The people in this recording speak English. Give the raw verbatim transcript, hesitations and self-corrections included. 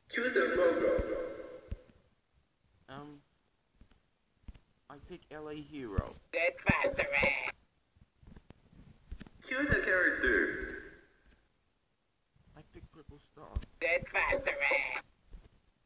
Choose a logo. Um, I pick L A Hero. Choose a character. I pick Purple Star.